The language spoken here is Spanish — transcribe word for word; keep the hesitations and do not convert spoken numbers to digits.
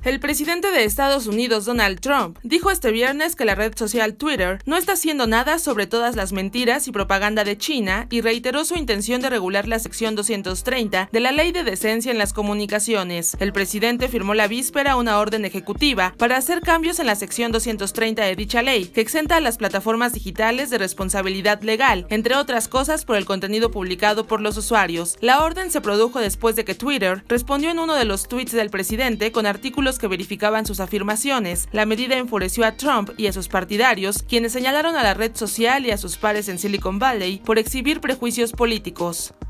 El presidente de Estados Unidos, Donald Trump, dijo este viernes que la red social Twitter no está haciendo nada sobre todas las mentiras y propaganda de China y reiteró su intención de regular la sección doscientos treinta de la Ley de Decencia en las Comunicaciones. El presidente firmó la víspera una orden ejecutiva para hacer cambios en la sección doscientos treinta de dicha ley, que exenta a las plataformas digitales de responsabilidad legal, entre otras cosas por el contenido publicado por los usuarios. La orden se produjo después de que Twitter respondió en uno de los tweets del presidente con artículos que verificaban sus afirmaciones. La medida enfureció a Trump y a sus partidarios, quienes señalaron a la red social y a sus pares en Silicon Valley por exhibir prejuicios políticos.